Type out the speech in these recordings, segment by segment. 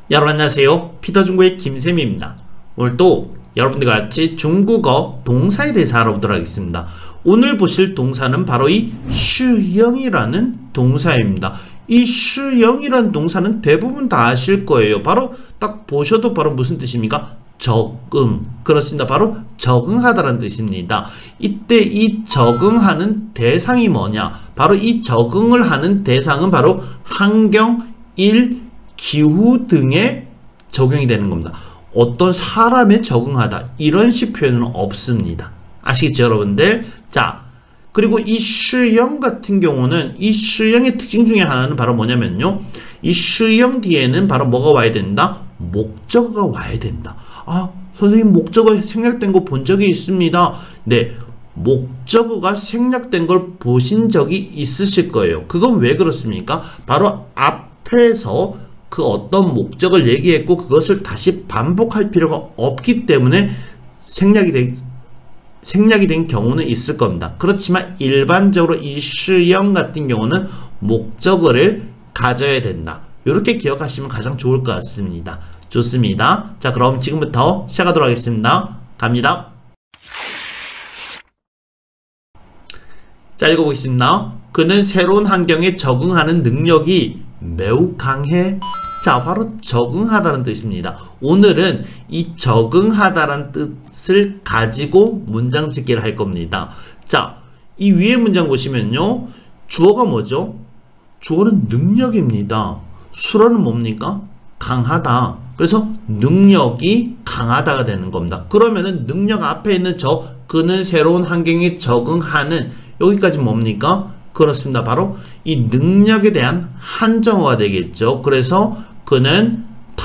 여러분 안녕하세요. 피터중국의 김쌤입니다. 오늘 또 여러분들과 같이 중국어 동사에 대해서 알아보도록 하겠습니다. 오늘 보실 동사는 바로 이 시영이라는 동사입니다. 이 시영이라는 동사는 대부분 다 아실 거예요. 바로 딱 보셔도 바로 무슨 뜻입니까? 적응. 그렇습니다. 바로 적응하다라는 뜻입니다. 이때 이 적응하는 대상이 뭐냐? 바로 이 적응을 하는 대상은 바로 환경, 일, 기후 등에 적용이 되는 겁니다. 어떤 사람에 적응하다 이런 식 표현은 없습니다. 아시겠죠 여러분들? 자, 그리고 이 시영 같은 경우는 이 시영의 특징 중에 하나는 바로 뭐냐면요, 이 시영 뒤에는 바로 뭐가 와야 된다? 목적어가 와야 된다. 아, 선생님 목적어 생략된 거 본 적이 있습니다. 네, 목적어가 생략된 걸 보신 적이 있으실 거예요. 그건 왜 그렇습니까? 바로 앞에서 그 어떤 목적을 얘기했고 그것을 다시 반복할 필요가 없기 때문에 생략이 된 경우는 있을 겁니다. 그렇지만 일반적으로 이 시영 같은 경우는 목적어를 가져야 된다. 이렇게 기억하시면 가장 좋을 것 같습니다. 좋습니다. 자, 그럼 지금부터 시작하도록 하겠습니다. 갑니다. 자, 읽어보겠습니다. 그는 새로운 환경에 적응하는 능력이 매우 강해. 자, 바로 적응하다는 뜻입니다. 오늘은 이 적응하다라는 뜻을 가지고 문장 짓기를 할 겁니다. 자, 이 위에 문장 보시면요, 주어가 뭐죠? 주어는 능력입니다. 수로는 뭡니까? 강하다. 그래서 능력이 강하다가 되는 겁니다. 그러면은 능력 앞에 있는 그는 새로운 환경에 적응하는, 여기까지 뭡니까? 그렇습니다. 바로 이 능력에 대한 한정어가 되겠죠. 그래서 그는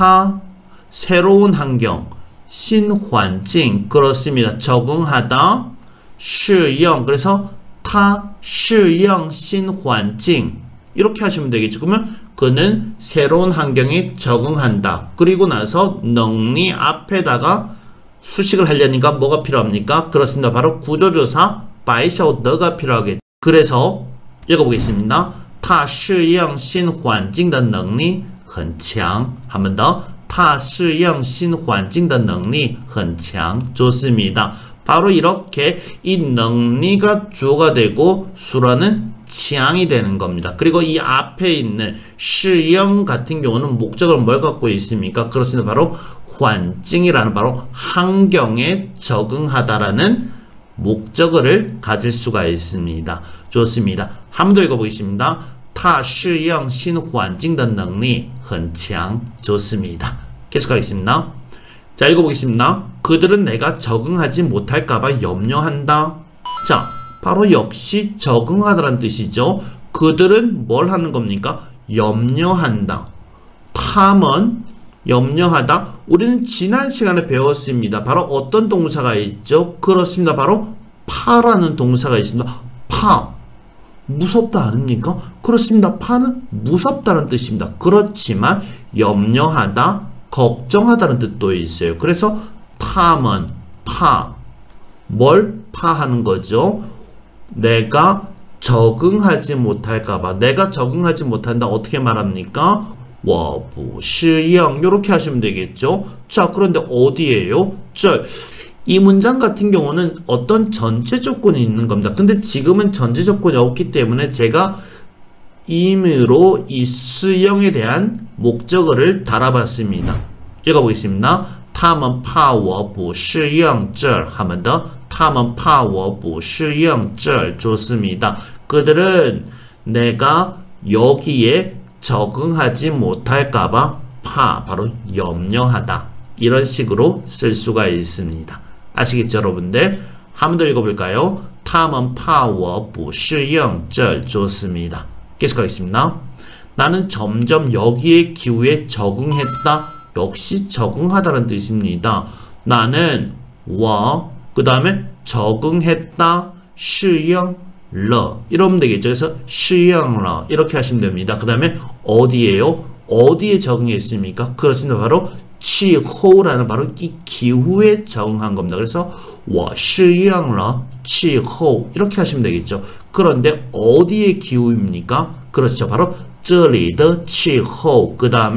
새로운 환경, 신환境, 그렇습니다. 적응하다, 适应, 그래서适应 신환境, 이렇게 하시면 되겠죠. 그러면 그는 새로운 환경에 적응한다. 그리고 나서 능리 앞에다가 수식을 하려니까 뭐가 필요합니까? 그렇습니다. 바로 구조조사 白晓得가 필요하겠죠. 그래서 읽어보겠습니다. 他适应新环境的能力很强. 한 번 더. 他适应新环境的能力很强. 좋습니다. 바로 이렇게 이 능리가 주어가 되고 수라는 취향이 되는 겁니다. 그리고 이 앞에 있는 适应 같은 경우는 목적을 뭘 갖고 있습니까? 그렇습니다. 바로 환경이라는 바로 환경에 적응하다라는 목적어를 가질 수가 있습니다. 좋습니다. 한 번 더 읽어보겠습니다. 他适应新环境的能力很强. 좋습니다. 계속하겠습니다. 자, 읽어보겠습니다. 그들은 내가 적응하지 못할까봐 염려한다. 자, 바로 역시 적응하다라는 뜻이죠. 그들은 뭘 하는 겁니까? 염려한다. 탐은 염려하다. 우리는 지난 시간에 배웠습니다. 바로 어떤 동사가 있죠? 그렇습니다. 바로 파라는 동사가 있습니다. 파. 무섭다 아닙니까? 그렇습니다. 파는 무섭다는 뜻입니다. 그렇지만 염려하다, 걱정하다는 뜻도 있어요. 그래서 탐은 파. 뭘 파하는 거죠? 내가 적응하지 못할까봐. 내가 적응하지 못한다. 어떻게 말합니까? 我不适应 이렇게 하시면 되겠죠. 자, 그런데 어디에요? 이 문장 같은 경우는 어떤 전제 조건이 있는 겁니다. 근데 지금은 전제 조건이 없기 때문에 제가 임의로 이 시영에 대한 목적어를 달아봤습니다. 읽어보겠습니다. 他们怕我不适应这儿. 한 번 더. 他们怕我不适应这儿. 좋습니다. 그들은 내가 여기에 적응하지 못할까봐 바로 염려하다. 이런 식으로 쓸 수가 있습니다. 아시겠죠 여러분들? 한 번 더 읽어볼까요? 他们怕我不适应这儿. 좋습니다. 계속하겠습니다. 나는 점점 여기에 기후에 적응했다. 역시 적응하다는 뜻입니다. 나는 그 다음에 적응했다. 适应了 이러면 되겠죠. 그래서 适应了 이렇게 하시면 됩니다. 그 다음에 어디에요? 어디에 적응했습니까? 그렇습니다. 바로 气候라는 바로 이 기후에 적응한 겁니다. 그래서 我适应了气候 이렇게 하시면 되겠죠. 그런데 어디의 기후입니까? 그렇죠. 바로 这里的气候 그 다음에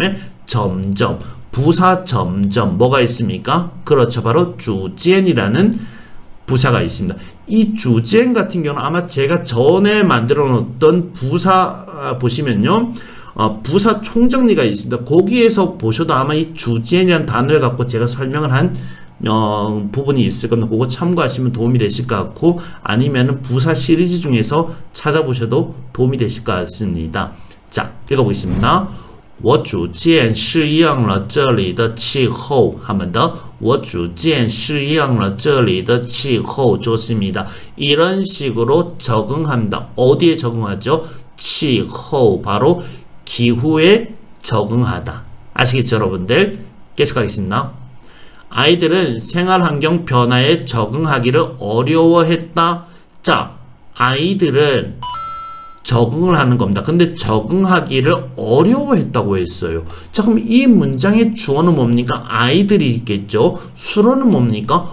점점, 부사 점점 뭐가 있습니까? 그렇죠. 바로 주젠이라는 부사가 있습니다. 이 주젠 같은 경우는 아마 제가 전에 만들어 놓았던 부사 보시면요. 부사 총정리가 있습니다. 거기에서 보셔도 아마 이 주젠이라는 단어를 갖고 제가 설명을 한 부분이 있을 겁니다. 그거 참고하시면 도움이 되실 것 같고, 아니면은 부사 시리즈 중에서 찾아보셔도 도움이 되실 것 같습니다. 자, 읽어보겠습니다. 我逐渐适应了这里的气候. 한 번 더. 我逐渐适应了这里的气候. 좋습니다. 이런 식으로 적응합니다. 어디에 적응하죠? 气候. 바로 기후에 적응하다. 아시겠죠, 여러분들? 계속하겠습니다. 아이들은 생활환경 변화에 적응하기를 어려워했다. 자, 아이들은 적응을 하는 겁니다. 근데 적응하기를 어려워했다고 했어요. 자, 그럼 이 문장의 주어는 뭡니까? 아이들이 있겠죠. 수로는 뭡니까?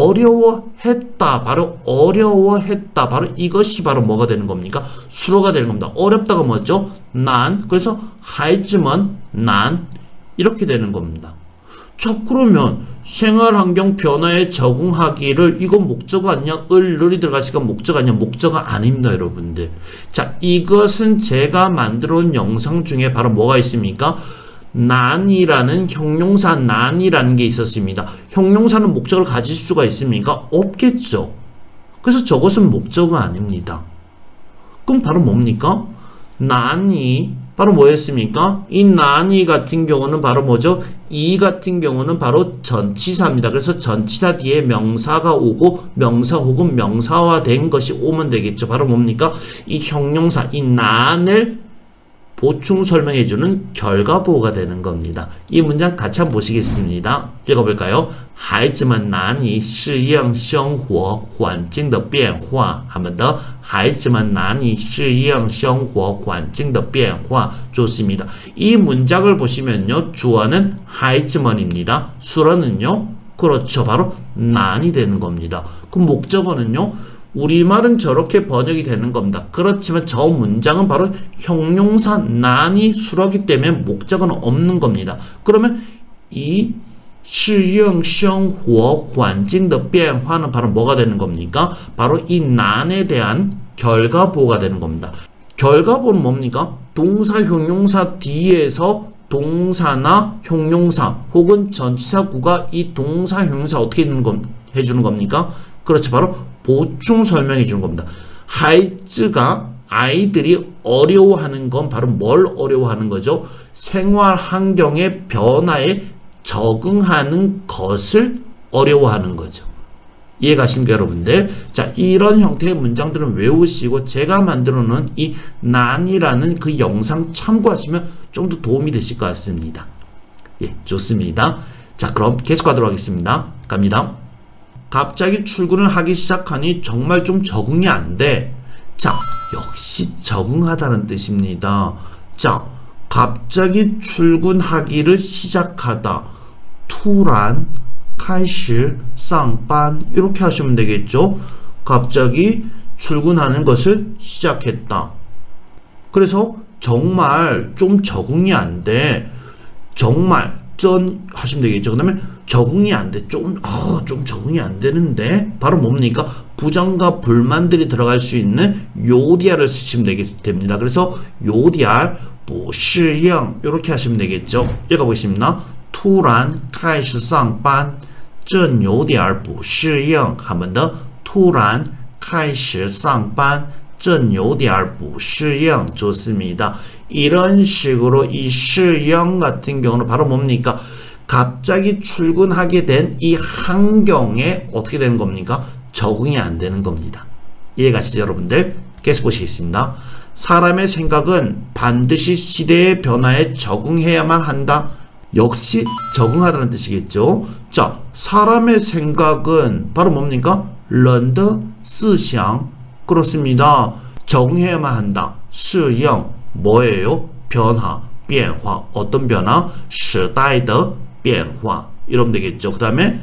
어려워했다. 바로 어려워했다. 바로 이것이 바로 뭐가 되는 겁니까? 수로가 되는 겁니다. 어렵다가 뭐죠? 난. 그래서 하이즈먼, 난. 이렇게 되는 겁니다. 자, 그러면 생활환경 변화에 적응하기를, 이건 목적어 아니냐? 을이 들어가시니까 목적어 아니냐? 목적어 아닙니다, 여러분들. 자, 이것은 제가 만들어 온 영상 중에 바로 뭐가 있습니까? 난이라는 형용사, 난이라는 게 있었습니다. 형용사는 목적을 가질 수가 있습니까? 없겠죠. 그래서 저것은 목적어 아닙니다. 그럼 바로 뭡니까? 난이 바로 뭐였습니까? 이 난이 같은 경우는 바로 뭐죠? 이 같은 경우는 바로 전치사입니다. 그래서 전치사 뒤에 명사가 오고 명사 혹은 명사화된 것이 오면 되겠죠. 바로 뭡니까? 이 형용사, 이 난을 보충 설명해주는 결과보호가 되는 겁니다. 이 문장 같이 한번 보시겠습니다. 읽어볼까요? 孩子们难以适应生活环境的变化. 한 번 더. 孩子们难以适应生活环境的变化. 좋습니다. 이 문장을 보시면요. 주어는 孩子们입니다. 수어는요. 그렇죠. 바로 난이 되는 겁니다. 그럼 목적어는요. 우리말은 저렇게 번역이 되는 겁니다. 그렇지만 저 문장은 바로 형용사 난이 수로기 때문에 목적어는 없는 겁니다. 그러면 이 适应生活环境的变化는 바로 뭐가 되는 겁니까? 바로 이 난에 대한 결과보호가 되는 겁니다. 결과보호는 뭡니까? 동사, 형용사 뒤에서 동사나 형용사 혹은 전치사구가 이 동사, 형용사 어떻게 해주는 겁니까? 그렇죠. 바로 보충 설명해 주는 겁니다. 하이즈가 아이들이 어려워하는 건 바로 뭘 어려워하는 거죠? 생활 환경의 변화에 적응하는 것을 어려워하는 거죠. 이해가십니까, 여러분들? 자, 이런 형태의 문장들은 외우시고 제가 만들어 놓은 이 난이라는 그 영상 참고하시면 좀 더 도움이 되실 것 같습니다. 예, 좋습니다. 자, 그럼 계속 가도록 하겠습니다. 갑니다. 갑자기 출근을 하기 시작하니 정말 좀 적응이 안 돼. 자, 역시 적응하다는 뜻입니다. 자, 갑자기 출근하기를 시작하다. 突然开始上班 이렇게 하시면 되겠죠. 갑자기 출근하는 것을 시작했다. 그래서 정말 좀 적응이 안 돼. 정말 전 하시면 되겠죠. 그 다음에 적응이 안 돼. 좀 적응이 안 되는데. 바로 뭡니까? 부정과 불만들이 들어갈 수 있는 요디아를 쓰시면 됩니다. 그래서 요디아, 不适应 이렇게 하시면 되겠죠. 읽어보겠습니다. 突然开始上班正有点不适应 한 번 더. 突然开始上班正有点不适应 좋습니다. 이런 식으로 이 适应 같은 경우는 바로 뭡니까? 갑자기 출근하게 된 이 환경에 어떻게 되는 겁니까? 적응이 안 되는 겁니다. 이해가시죠, 여러분들? 계속 보시겠습니다. 사람의 생각은 반드시 시대의 변화에 적응해야만 한다. 역시 적응하다는 뜻이겠죠. 자, 사람의 생각은 바로 뭡니까? 人的思想 그렇습니다. 적응해야만 한다. 适应 뭐예요? 변화, 变化 어떤 변화? 时代的变化 이러면 되겠죠. 그 다음에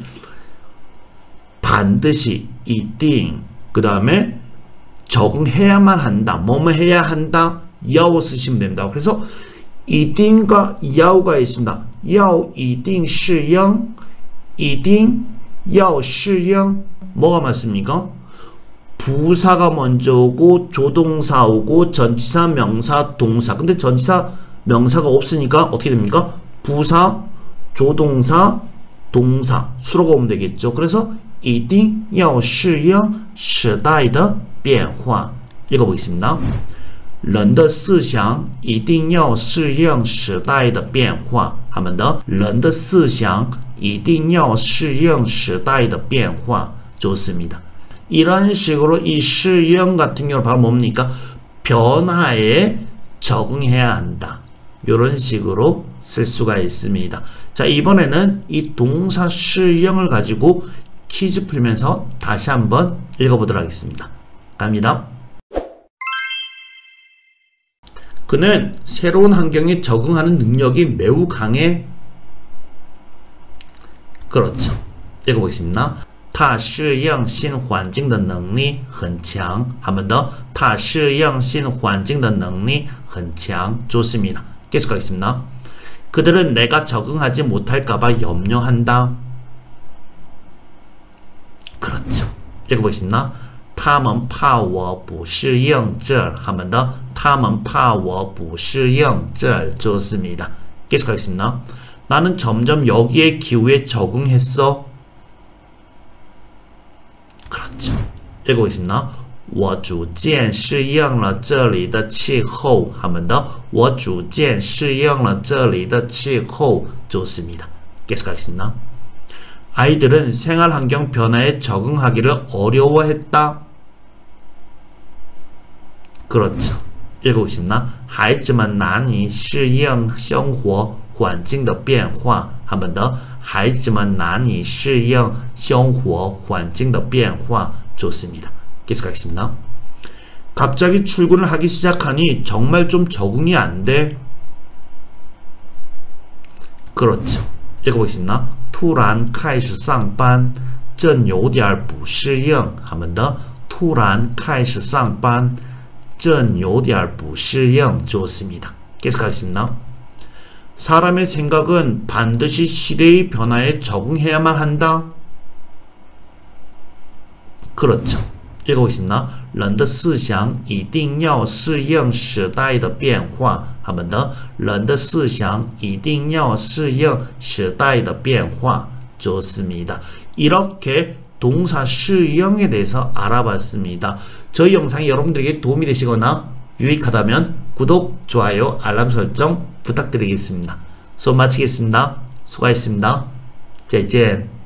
반드시, 一定 그 다음에 적응해야만 한다. 뭐뭐 해야 한다? 要 쓰시면 됩니다. 그래서 이딩과 야오가 있습니다. 야오 이딩 시영, 이딩 야오 시영. 뭐가 맞습니까? 부사가 먼저 오고 조동사 오고 전치사, 명사, 동사. 근데 전치사, 명사가 없으니까 어떻게 됩니까? 부사, 조동사, 동사 수로가 오면 되겠죠. 그래서 一定要适应时代的变化. 읽어보겠습니다. 人的思想一定要适应时代的变化. 한 번 더. 人的思想一定要适应时代的变化. 좋습니다. 이런 식으로 이适应 같은 경우는 바로 뭡니까? 변화에 적응해야 한다. 이런 식으로 쓸 수가 있습니다. 자, 이번에는 이 동사 适应을 가지고 퀴즈 풀면서 다시 한번 읽어보도록 하겠습니다. 갑니다. 그는 새로운 환경에 적응하는 능력이 매우 강해. 그렇죠. 읽어보겠습니다. 他适应新环境的能力很强. 한 번 더. 他适应新环境的能力很强. 좋습니다. 계속하겠습니다. 그들은 내가 적응하지 못할까봐 염려한다. 그렇죠. 읽어보겠습니다. 他们怕我不适应这儿. 한 번 더. 他们怕我不适应这儿. 좋습니다. 계속하겠습니다. 나는 점점 여기의 기후에 적응했어. 그렇죠. 읽어보겠습니다. 我逐渐适应了这里的气候. 한 번 더. 我逐渐适应了这里的气候. 좋습니다. 계속하겠습니다. 아이들은 생활환경 변화에 적응하기를 어려워했다. 그렇죠. 읽어보십니다. 孩子们难以适应生活环境的变化. 한 번 더. 孩子们难以适应生活环境的变化. 좋습니다. 계속하겠습니다. 갑자기 출근을 하기 시작하니 정말 좀 적응이 안 돼. 그렇죠. 읽어보겠습니다. 突然开始上班真有点不适应. 한 번 더. 突然开始上班真有点不适应. 좋습니다. 계속하겠습니다. 사람의 생각은 반드시 시대의 변화에 적응해야만 한다. 그렇죠. 읽어보겠습니다. 人的思想一定要适应时代的变化. 한 번 더. 人的思想一定要适应时代的变化. 좋습니다. 이렇게 동사 适应에 대해서 알아봤습니다. 저희 영상이 여러분들에게 도움이 되시거나 유익하다면 구독, 좋아요, 알람 설정 부탁드리겠습니다. 수업 마치겠습니다. 수고하셨습니다. 再见.